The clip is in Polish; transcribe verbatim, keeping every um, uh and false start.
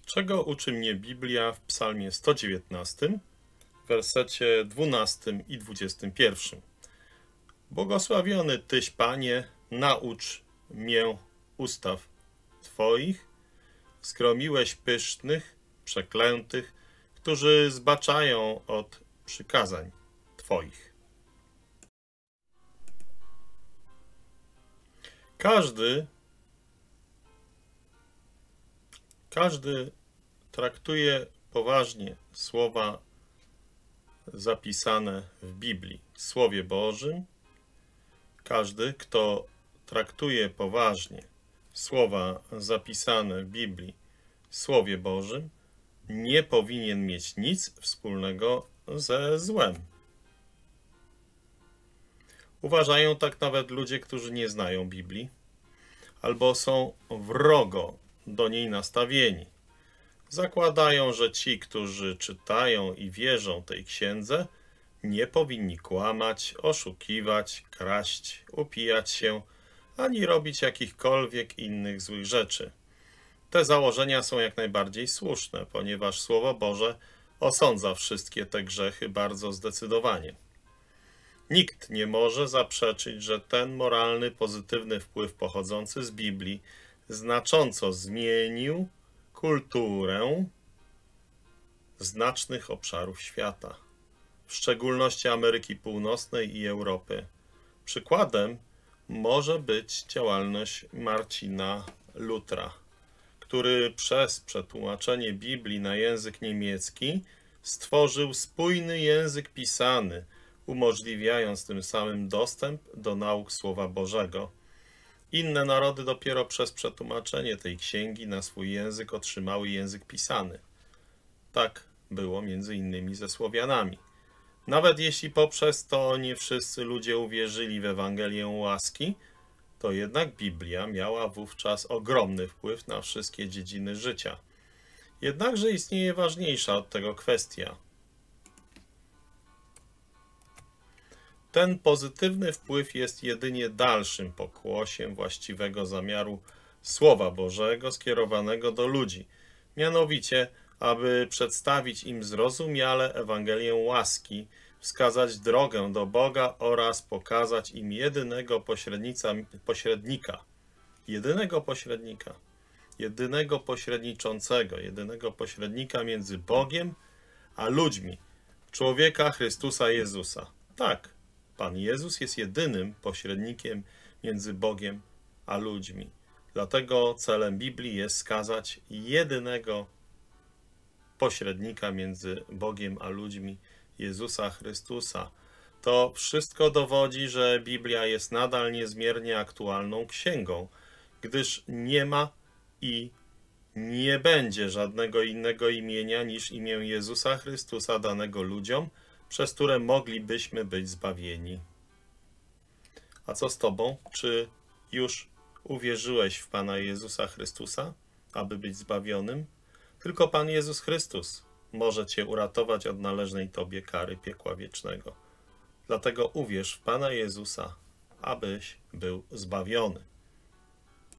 Czego uczy mnie Biblia w Psalmie sto dziewiętnastym, w wersecie dwunastym i dwudziestym pierwszym? Błogosławiony Tyś, Panie, naucz mię ustaw Twoich, skromiłeś pysznych, przeklętych, którzy zbaczają od przykazań Twoich. Każdy, każdy traktuje poważnie słowa zapisane w Biblii, w Słowie Bożym. Każdy, kto traktuje poważnie słowa zapisane w Biblii, w Słowie Bożym, nie powinien mieć nic wspólnego ze złem. Uważają tak nawet ludzie, którzy nie znają Biblii, albo są wrogo do niej nastawieni. Zakładają, że ci, którzy czytają i wierzą tej księdze, nie powinni kłamać, oszukiwać, kraść, upijać się, ani robić jakichkolwiek innych złych rzeczy. Te założenia są jak najbardziej słuszne, ponieważ Słowo Boże osądza wszystkie te grzechy bardzo zdecydowanie. Nikt nie może zaprzeczyć, że ten moralny, pozytywny wpływ pochodzący z Biblii znacząco zmienił kulturę znacznych obszarów świata, w szczególności Ameryki Północnej i Europy. Przykładem może być działalność Marcina Lutra, który przez przetłumaczenie Biblii na język niemiecki stworzył spójny język pisany, umożliwiając tym samym dostęp do nauk Słowa Bożego. Inne narody dopiero przez przetłumaczenie tej księgi na swój język otrzymały język pisany. Tak było między innymi ze Słowianami. Nawet jeśli poprzez to nie wszyscy ludzie uwierzyli w Ewangelię łaski, to jednak Biblia miała wówczas ogromny wpływ na wszystkie dziedziny życia. Jednakże istnieje ważniejsza od tego kwestia. Ten pozytywny wpływ jest jedynie dalszym pokłosiem właściwego zamiaru Słowa Bożego skierowanego do ludzi, mianowicie, aby przedstawić im zrozumiale Ewangelię łaski, wskazać drogę do Boga oraz pokazać im jedynego pośrednika, jedynego pośrednika, jedynego pośredniczącego, jedynego pośrednika między Bogiem a ludźmi, człowieka Chrystusa Jezusa. Tak, Pan Jezus jest jedynym pośrednikiem między Bogiem a ludźmi. Dlatego celem Biblii jest wskazać jedynego pośrednika między Bogiem a ludźmi, Jezusa Chrystusa. To wszystko dowodzi, że Biblia jest nadal niezmiernie aktualną księgą, gdyż nie ma i nie będzie żadnego innego imienia niż imię Jezusa Chrystusa danego ludziom, przez które moglibyśmy być zbawieni. A co z Tobą? Czy już uwierzyłeś w Pana Jezusa Chrystusa, aby być zbawionym? Tylko Pan Jezus Chrystus może Cię uratować od należnej Tobie kary piekła wiecznego. Dlatego uwierz w Pana Jezusa, abyś był zbawiony.